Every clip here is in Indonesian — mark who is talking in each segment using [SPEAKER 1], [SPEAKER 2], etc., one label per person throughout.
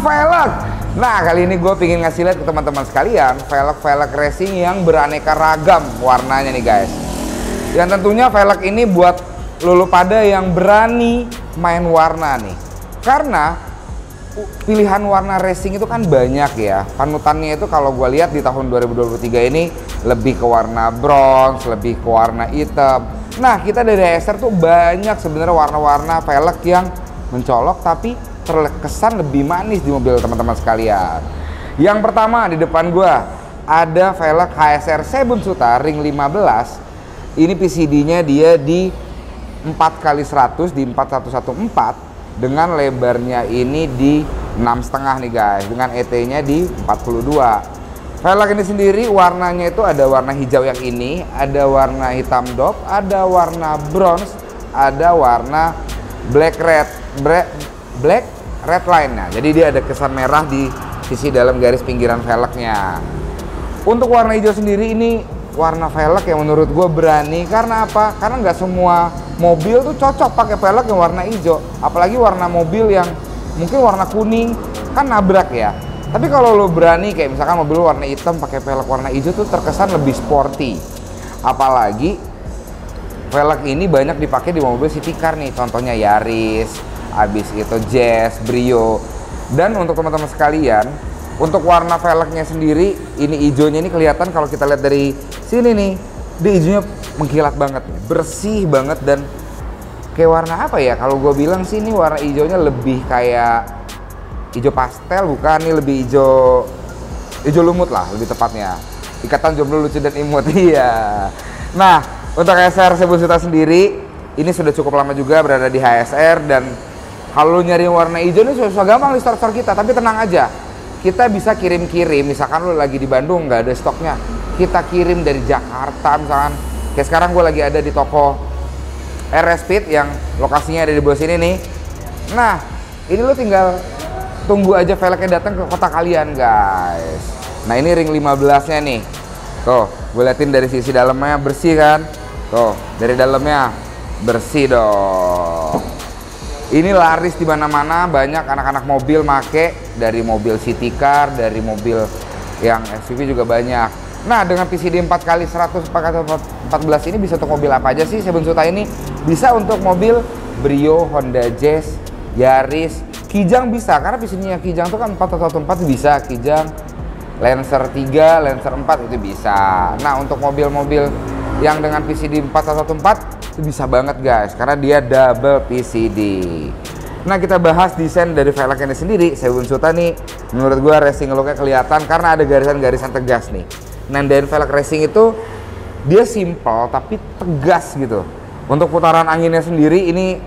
[SPEAKER 1] velg. Nah, kali ini gue pengen ngasih lihat ke teman-teman sekalian velg-velg racing yang beraneka ragam warnanya nih guys. Yang tentunya velg ini buat lulu pada yang berani main warna nih. Karena pilihan warna racing itu kan banyak ya. Panutannya itu kalau gue lihat di tahun 2023 ini lebih ke warna bronze, lebih ke warna hitam. Nah, kita dari HSR tuh banyak sebenarnya warna-warna velg yang mencolok tapi terkesan lebih manis di mobil teman-teman sekalian. Yang pertama di depan gua ada velg HSR Sebunsuta Ring 15. Ini PCD-nya dia di 4x100 di 4114 dengan lebarnya ini di 6,5 nih guys, dengan ET-nya di 42. Velg ini sendiri warnanya itu ada warna hijau yang ini, ada warna hitam dop, ada warna bronze, ada warna black red line. Nah, jadi dia ada kesan merah di sisi dalam garis pinggiran velgnya. Untuk warna hijau sendiri ini warna velg yang menurut gue berani. Karena apa? Karena nggak semua mobil tuh cocok pakai velg yang warna hijau. Apalagi warna mobil yang mungkin warna kuning kan nabrak ya. Tapi kalau lo berani kayak misalkan mobil warna hitam pakai velg warna hijau tuh terkesan lebih sporty. Apalagi velg ini banyak dipakai di mobil city car nih. Contohnya Yaris, habis itu Jazz, Brio. Dan untuk teman-teman sekalian, untuk warna velgnya sendiri, ini hijaunya ini kelihatan kalau kita lihat dari sini nih, dia hijaunya mengkilat banget, bersih banget dan kayak warna apa ya? Kalau gue bilang sih ini warna hijaunya lebih kayak hijau pastel, bukan? Ini lebih hijau lumut lah, lebih tepatnya. Ikatan Jomblo Lucu dan Imut, iya. Nah, untuk HSR Sebunsuta sendiri, ini sudah cukup lama juga berada di HSR dan kalau nyari warna hijau ini susah gampang di store-store kita, tapi tenang aja. Kita bisa kirim-kirim, misalkan lo lagi di Bandung nggak ada stoknya, kita kirim dari Jakarta misalkan. Kayak sekarang gue lagi ada di toko RS Speed yang lokasinya ada di bawah sini nih. Nah, ini lo tinggal tunggu aja velgnya datang ke kota kalian guys. Nah, ini ring 15-nya nih. Tuh, gue liatin dari sisi dalamnya bersih kan? Tuh, dari dalamnya bersih dong. Ini laris di mana-mana, banyak anak-anak mobil make, dari mobil city car, dari mobil yang SUV juga banyak. Nah, dengan PCD 4x100 4x14 ini bisa untuk mobil apa aja sih Sebunsuta ini? Bisa untuk mobil Brio, Honda Jazz, Yaris, Kijang bisa, karena PCD-nya Kijang tuh kan 4x14 bisa, Kijang, Lancer 3, Lancer 4 itu bisa. Nah, untuk mobil-mobil yang dengan PCD 4x14 itu bisa banget guys, karena dia double PCD. Nah, kita bahas desain dari velg ini sendiri. Sebunsuta nih menurut gua racing looknya kelihatan karena ada garisan-garisan tegas nih. Nah, dan velg racing itu dia simple tapi tegas gitu. Untuk putaran anginnya sendiri ini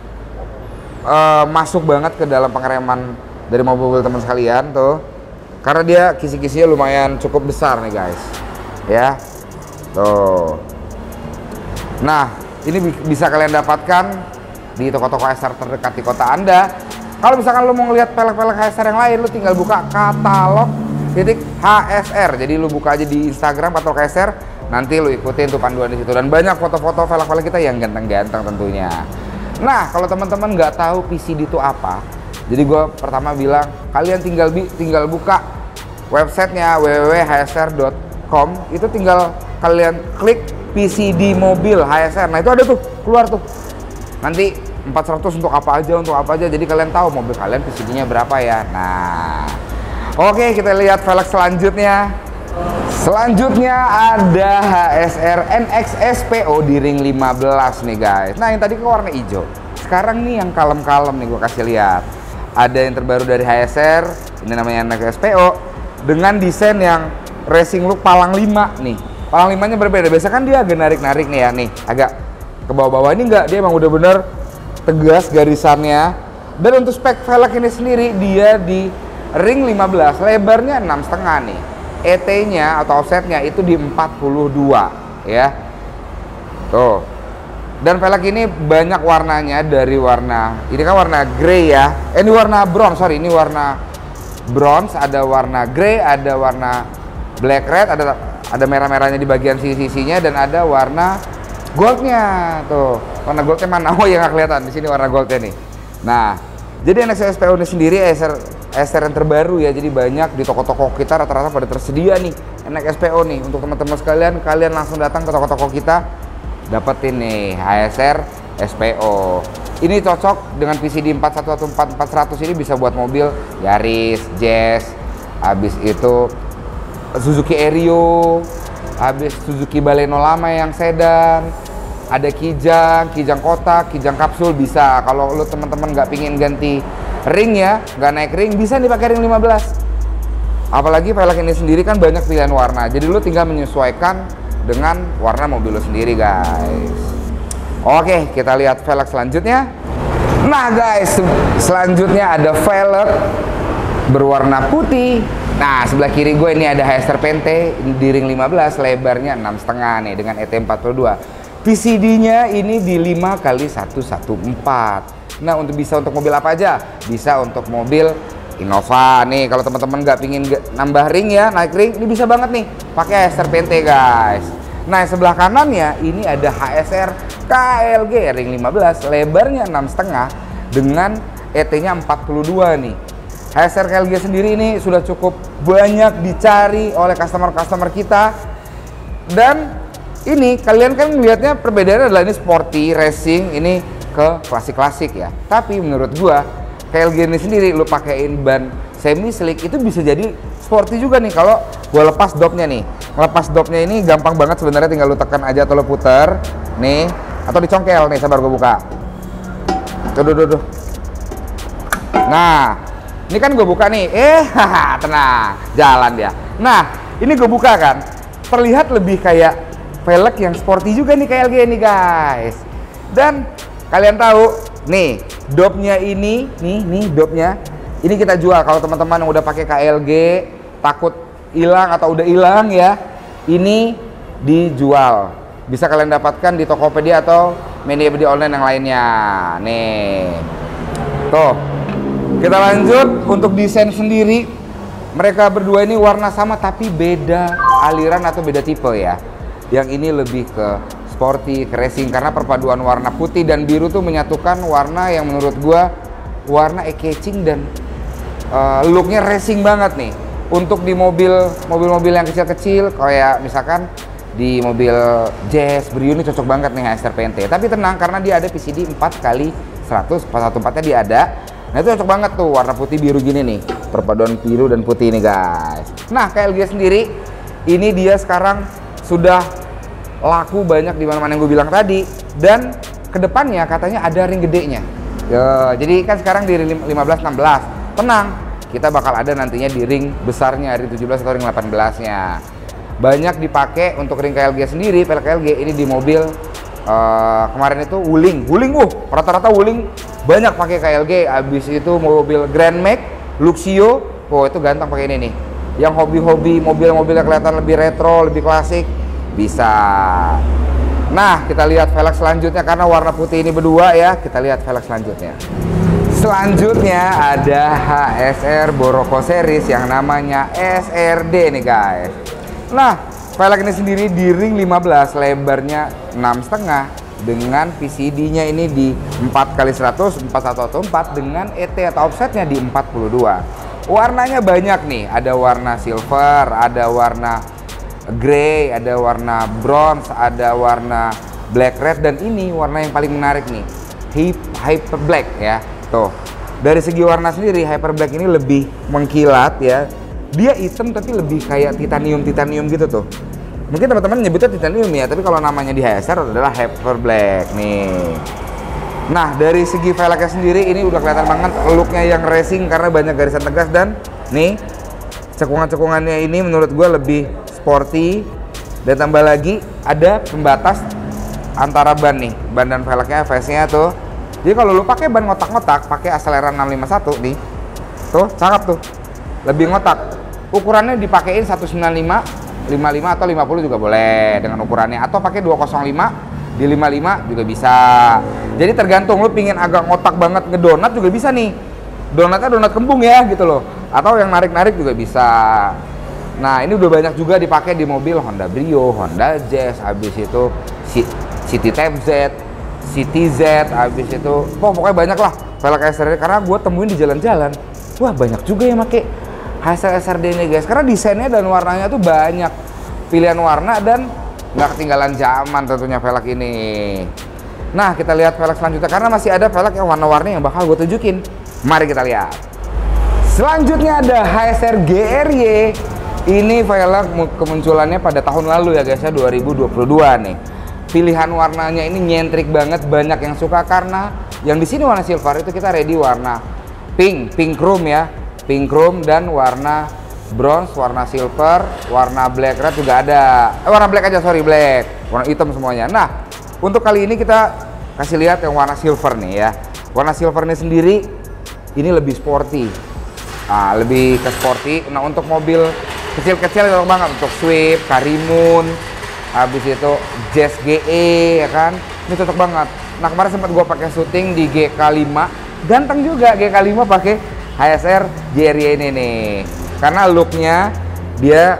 [SPEAKER 1] masuk banget ke dalam pengereman dari mobil teman sekalian tuh, karena dia kisi-kisinya lumayan cukup besar nih guys ya tuh. Nah, ini bisa kalian dapatkan di toko-toko HSR terdekat di kota Anda. Kalau misalkan lo mau ngeliat velg-velg HSR yang lain, lo tinggal buka katalog HSR. Jadi lo buka aja di Instagram katalog HSR, nanti lo ikutin tuh panduan di situ. Dan banyak foto-foto velg-velg kita yang ganteng-ganteng tentunya. Nah, kalau teman-teman nggak tahu PCD itu apa, jadi gue pertama bilang kalian tinggal buka websitenya www.hsr.com. Itu tinggal kalian klik PCD mobil HSR. Nah, itu ada tuh keluar tuh. Nanti 400 untuk apa aja. Jadi kalian tahu mobil kalian PCD-nya berapa ya. Nah, oke, kita lihat velg selanjutnya. Selanjutnya ada HSR NX SPO di ring 15 nih guys. Nah, yang tadi ke warna hijau. Sekarang nih yang kalem-kalem nih gue kasih lihat. Ada yang terbaru dari HSR, ini namanya NX SPO dengan desain yang racing look palang 5 nih. Palang 5-nya berbeda. Biasa kan dia agak narik-narik nih ya, nih agak ke bawah-bawah. Ini enggak, dia emang udah bener tegas garisannya. Dan untuk spek velg ini sendiri dia di ring 15, lebarnya 6,5 nih. ET-nya atau offsetnya itu di 42 ya. Tuh. Dan velg ini banyak warnanya, dari warna ini kan warna grey ya. Ini warna bronze, sorry, ini warna bronze, ada warna grey, ada warna black red, ada merah-merahnya di bagian sisi-sisinya, dan ada warna goldnya. Tuh, warna goldnya mana? Oh ya, nggak kelihatan di sini warna goldnya nih. Nah, jadi NX SPO ini sendiri HSR yang terbaru ya, jadi banyak di toko-toko kita rata-rata pada tersedia nih NX SPO nih. Untuk teman-teman sekalian, kalian langsung datang ke toko-toko kita, dapetin nih HSR SPO. Ini cocok dengan PCD 4114 400 ini, bisa buat mobil Yaris, Jazz, habis itu Suzuki Ario, habis Suzuki Baleno lama yang sedan, ada Kijang kotak, Kijang kapsul bisa. Kalau lo teman-teman nggak pingin ganti ring ya, nggak naik ring, bisa dipakai ring 15. Apalagi velg ini sendiri kan banyak pilihan warna, jadi lo tinggal menyesuaikan dengan warna mobil lo sendiri guys. Oke, kita lihat velg selanjutnya. Nah guys, selanjutnya ada velg berwarna putih. Nah, sebelah kiri gue ini ada HSR Pente di ring 15, lebarnya 6,5 nih dengan ET42. PCD-nya ini di 5x114. Nah, untuk mobil apa aja? Bisa untuk mobil Innova nih. Kalau teman-teman nggak pingin nambah ring ya, naik ring, ini bisa banget nih pakai HSR Pente guys. Nah, sebelah kanannya ini ada HSR KLG ring 15, lebarnya 6,5 dengan ET-nya 42 nih. HSR KLG sendiri ini sudah cukup banyak dicari oleh customer-customer kita. Dan ini kalian kan melihatnya perbedaannya adalah ini sporty, racing, ini ke klasik-klasik ya. Tapi menurut gua KLG ini sendiri lu pakein ban semi slick itu bisa jadi sporty juga nih. Kalau gua lepas dopnya nih, ngelepas dopnya ini gampang banget sebenarnya, tinggal lu tekan aja atau lu puter nih, atau dicongkel nih. Sabar gua buka. Tuh. Nah, ini kan gue buka nih, tenang, jalan dia. Nah, ini gue buka kan, terlihat lebih kayak velg yang sporty juga nih KLG ini guys. Dan kalian tahu nih, dopnya ini, nih dopnya, ini kita jual. Kalau teman-teman yang udah pakai KLG takut hilang atau udah hilang ya, ini dijual. Bisa kalian dapatkan di Tokopedia atau media-media online yang lainnya. Nih, tuh. Kita lanjut untuk desain sendiri. Mereka berdua ini warna sama tapi beda aliran atau beda tipe ya. Yang ini lebih ke sporty, ke racing, karena perpaduan warna putih dan biru tuh menyatukan warna yang menurut gua warna eye-catching dan looknya racing banget nih. Untuk di mobil-mobil yang kecil-kecil kayak misalkan di mobil Jazz, Brio ini cocok banget nih HSR Pente. Tapi tenang, karena dia ada PCD 4x100, 414-nya dia ada. Nah, itu cocok banget tuh warna putih biru gini nih, perpaduan biru dan putih ini guys. Nah, KLG sendiri ini dia sekarang sudah laku banyak di mana-mana yang gue bilang tadi, dan kedepannya katanya ada ring gedenya. Jadi kan sekarang di ring 15-16, tenang, kita bakal ada nantinya di ring besarnya, ring 17 atau ring 18-nya. Banyak dipakai untuk ring KLG sendiri. Velg KLG ini di mobil kemarin itu Wuling, rata-rata Wuling banyak pakai KLG. Abis itu mobil Grand Max, Luxio, itu ganteng pakai ini nih. Yang hobi-hobi mobil-mobil yang kelihatan lebih retro, lebih klasik, bisa. Nah, kita lihat velg selanjutnya karena warna putih ini berdua ya. Kita lihat velg selanjutnya. Selanjutnya ada HSR Boroko series yang namanya SRD nih guys. Nah, velg ini sendiri di ring 15, lebarnya 6,5 dengan PCD-nya ini di 4x100, 4114 dengan ET atau offsetnya di 42. Warnanya banyak nih, ada warna silver, ada warna grey, ada warna bronze, ada warna black red, dan ini warna yang paling menarik nih, hyper black ya. Tuh, dari segi warna sendiri hyper black ini lebih mengkilat ya. Dia hitam tapi lebih kayak titanium gitu tuh. Mungkin teman-teman nyebutnya titanium ya, tapi kalau namanya di HSR adalah hyper black nih. Nah, dari segi velgnya sendiri ini udah kelihatan banget looknya yang racing karena banyak garisan tegas, dan nih cekungan-cekungannya ini menurut gue lebih sporty. Dan tambah lagi ada pembatas antara ban nih, ban dan velgnya, face-nya tuh. Jadi kalau lu pakai ban ngotak-ngotak, pakai Acelera 651 nih, tuh cakep tuh, lebih ngotak. Ukurannya dipakein 195, 55 atau 50 juga boleh dengan ukurannya, atau pakai 205 di 55 juga bisa. Jadi tergantung lu pingin agak ngotak banget ngedonat juga bisa nih. Donatnya donat kembung ya gitu loh. Atau yang narik-narik juga bisa. Nah, ini udah banyak juga dipakai di mobil Honda Brio, Honda Jazz, habis itu City Type Z, City Z, habis itu pokoknya banyak lah velg SRD karena gue temuin di jalan-jalan. wah banyak juga yang pakai HSR SRD ini guys, karena desainnya dan warnanya tuh banyak pilihan warna dan nggak ketinggalan zaman tentunya velg ini. Nah kita lihat velg selanjutnya, karena masih ada velg yang warna-warni yang bakal gue tunjukin. Mari kita lihat. Selanjutnya ada HSR GRY. Ini velg kemunculannya pada tahun lalu ya guys ya, 2022 nih. Pilihan warnanya ini nyentrik banget, banyak yang suka karena yang di sini warna silver, itu kita ready warna pink chrome ya, pink chrome, dan warna bronze, warna silver, warna black red juga ada. Warna black aja, sorry, black, warna hitam semuanya. Nah untuk kali ini kita kasih lihat yang warna silver nih ya. Warna silver ini sendiri ini lebih sporty, lebih ke sporty. Nah untuk mobil kecil-kecil cocok banget, untuk Swift, Karimun, habis itu Jazz GE ya kan, ini cocok banget. Nah kemarin sempat gue pakai syuting di GK5, ganteng juga GK5 pakai HSR GRY ini nih, karena looknya dia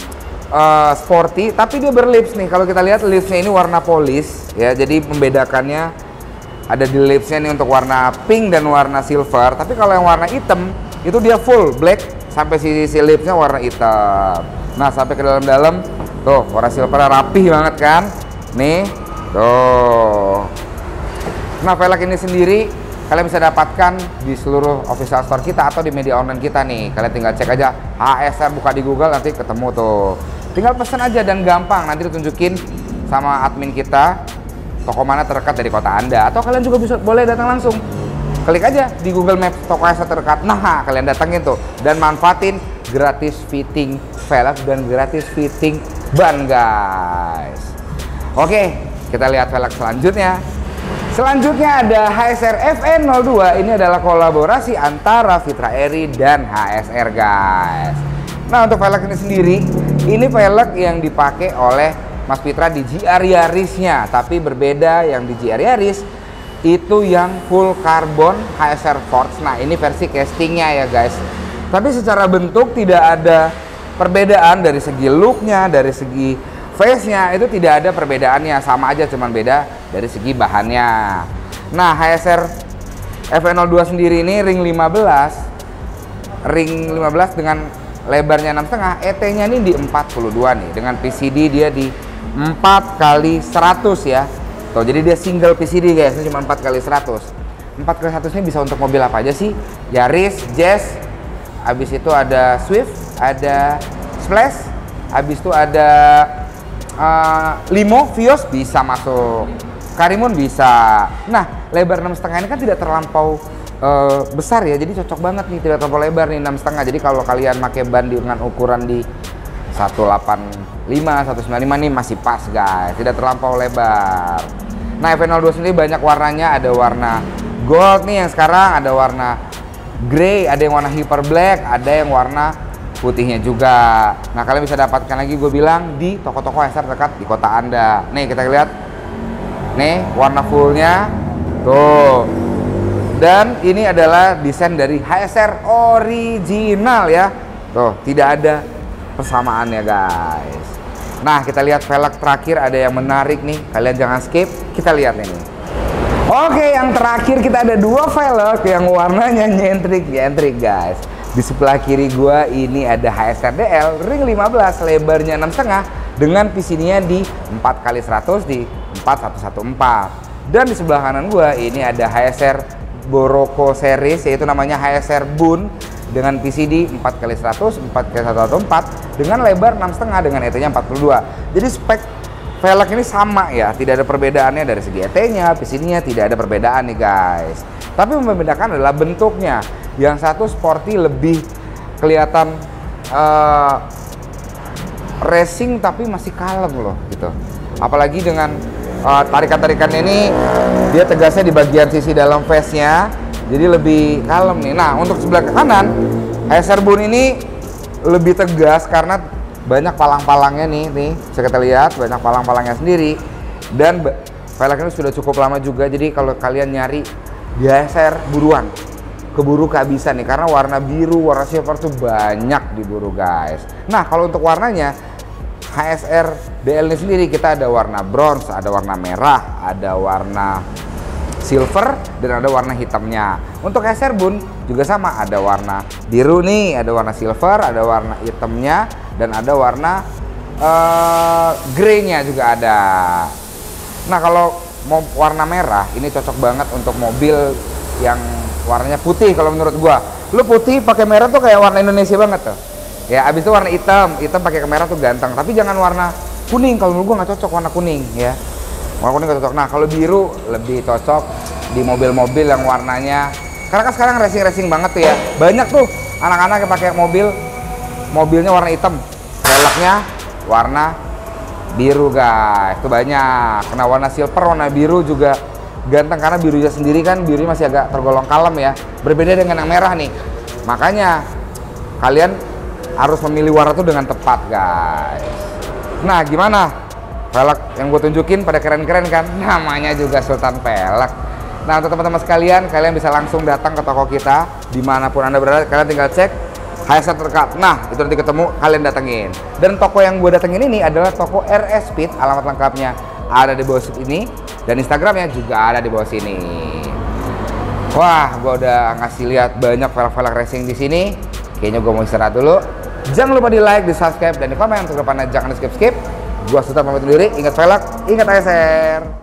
[SPEAKER 1] sporty tapi dia berlips nih. Kalau kita lihat lipsnya ini warna polish ya, jadi membedakannya ada di lipsnya nih untuk warna pink dan warna silver. Tapi kalau yang warna hitam itu dia full black sampai sisi lipsnya warna hitam. Nah sampai ke dalam-dalam tuh warna silver rapih banget kan nih tuh. Nah velg ini sendiri kalian bisa dapatkan di seluruh official store kita atau di media online kita nih. Kalian tinggal cek aja HSR, buka di Google nanti ketemu tuh. Tinggal pesan aja dan gampang, nanti ditunjukin sama admin kita toko mana terdekat dari kota Anda, atau kalian juga bisa boleh datang langsung. Klik aja di Google Maps toko HSR terdekat. Nah, kalian datengin tuh dan manfaatin gratis fitting velg dan gratis fitting ban, guys. Oke, kita lihat velg selanjutnya. Selanjutnya ada HSR FN02. Ini adalah kolaborasi antara Fitra Eri dan HSR, guys. Nah, untuk velg ini sendiri, ini velg yang dipakai oleh Mas Fitra di GR Yarisnya, tapi berbeda. Yang di GR Yaris itu yang full carbon HSR Force. Nah ini versi castingnya ya guys, tapi secara bentuk tidak ada perbedaan. Dari segi looknya, dari segi face nya itu tidak ada perbedaannya, sama aja, cuman beda dari segi bahannya. Nah HSR FN02 sendiri ini ring 15 dengan lebarnya 6,5, ET nya ini di 42 nih, dengan PCD dia di 4x100 ya. Tuh, jadi dia single PCD guys, ini cuma 4x100. 4x100 ini bisa untuk mobil apa aja sih? Yaris, Jazz, habis itu ada Swift, ada Splash, habis itu ada Limo, Vios bisa masuk, Karimun bisa. Nah, lebar 6,5 ini kan tidak terlampau besar ya, jadi cocok banget nih, tidak terlampau lebar nih 6,5. Jadi kalau kalian pakai ban dengan ukuran di 185, 195 nih masih pas guys, tidak terlampau lebar. Nah FN02 sendiri banyak warnanya, ada warna gold nih yang sekarang, ada warna grey, ada yang warna hyper black, ada yang warna putihnya juga. Nah kalian bisa dapatkan lagi, gue bilang, di toko-toko HSR terdekat di kota Anda. Nih kita lihat nih warna fullnya tuh, dan ini adalah desain dari HSR original ya, tuh tidak ada persamaannya guys. Nah kita lihat velg terakhir, ada yang menarik nih, kalian jangan skip, kita lihat ini. Oke, yang terakhir kita ada dua velg yang warnanya nyentrik guys. Di sebelah kiri gua ini ada HSR DL ring 15, lebarnya 6,5 dengan PCD-nya di 4x100 di 4114. Dan di sebelah kanan gua ini ada HSR Boroko series, yaitu namanya HSR Bun dengan PCD 4x100, 4x114 dengan lebar 6,5 dengan ET-nya 42. Jadi spek velg ini sama ya, tidak ada perbedaannya dari segi ET-nya, PCD-nya tidak ada perbedaan nih guys. Tapi yang membedakan adalah bentuknya. Yang satu sporty, lebih kelihatan racing tapi masih kalem loh gitu. Apalagi dengan tarikan-tarikannya ini, dia tegasnya di bagian sisi dalam face-nya, jadi lebih kalem nih. Nah untuk sebelah ke kanan, HSR Bun ini lebih tegas karena banyak palang-palangnya nih bisa kita lihat, banyak palang-palangnya sendiri. Dan velg ini sudah cukup lama juga, jadi kalau kalian nyari di HSR buruan, keburu kehabisan nih, karena warna biru, warna silver tuh banyak diburu guys. Nah kalau untuk warnanya, HSR DL ini sendiri kita ada warna bronze, ada warna merah, ada warna silver dan ada warna hitamnya. Untuk SR Bun juga sama, ada warna biru nih, ada warna silver, ada warna hitamnya, dan ada warna grey-nya juga ada. Nah kalau mau warna merah ini cocok banget untuk mobil yang warnanya putih kalau menurut gua. Lu putih pakai merah tuh kayak warna Indonesia banget tuh. Ya abis itu warna hitam pakai merah tuh ganteng. Tapi jangan warna kuning, kalau menurut gua nggak cocok warna kuning ya. Warna kuning nggak cocok. Nah kalau biru lebih cocok di mobil-mobil yang warnanya, karena kan sekarang racing banget tuh ya. Banyak tuh anak-anak yang pakai mobilnya warna hitam, velgnya warna biru guys, itu banyak. Kena warna silver, warna biru juga ganteng karena birunya sendiri kan birunya masih agak tergolong kalem ya, berbeda dengan yang merah nih. Makanya kalian harus memilih warna itu dengan tepat guys. Nah gimana velg yang gue tunjukin pada keren-keren kan, namanya juga Sultan Velg. Nah untuk teman-teman sekalian, kalian bisa langsung datang ke toko kita dimanapun anda berada, kalian tinggal cek HSR terdekat. Nah itu nanti ketemu, kalian datengin. Dan toko yang gue datengin ini adalah toko RS Speed. Alamat lengkapnya ada di bawah ini, dan Instagramnya juga ada di bawah sini. Wah, gue udah ngasih lihat banyak velg-velg racing di sini. Kayaknya gue mau istirahat dulu. Jangan lupa di like, di subscribe, dan di komen untuk depannya jangan di skip. Gue Sultan pamit undur diri. Ingat velg, ingat HSR.